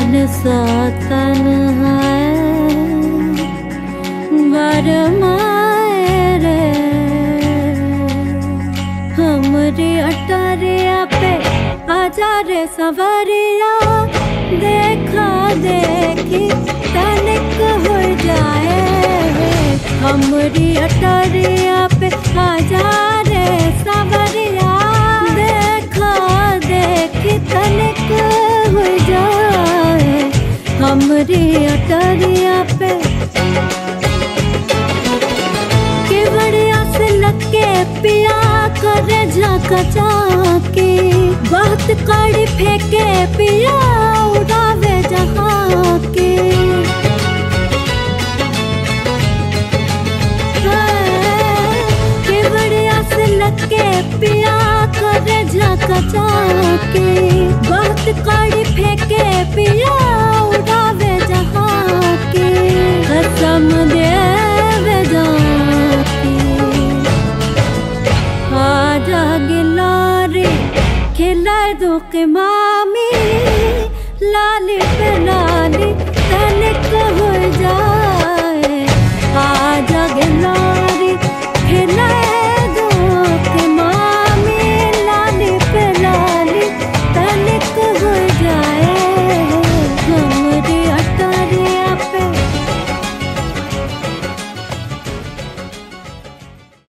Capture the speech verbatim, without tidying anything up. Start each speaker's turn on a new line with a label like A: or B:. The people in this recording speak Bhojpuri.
A: मन सा तन्हा बरमाए रे हमरी अटरिया पे आजा रे सवरिया देखा देखी तनिक हो जाए हमरी अटरिया पे आजा रे सवरिया देखा देखी तनिक हो जाए हमरी अटरिया पे केवड़िया से लगे पिया करे झाका झाके बहुत कड़ी फेंके पिया उड़ावे जहाँ के केवड़िया से लगे पिया करे झाका झाके बहुत कड़ी फेंके पिया उड़ावे जहाँ के कसम देवे जाके आजा गिलारे खिला दो के माँ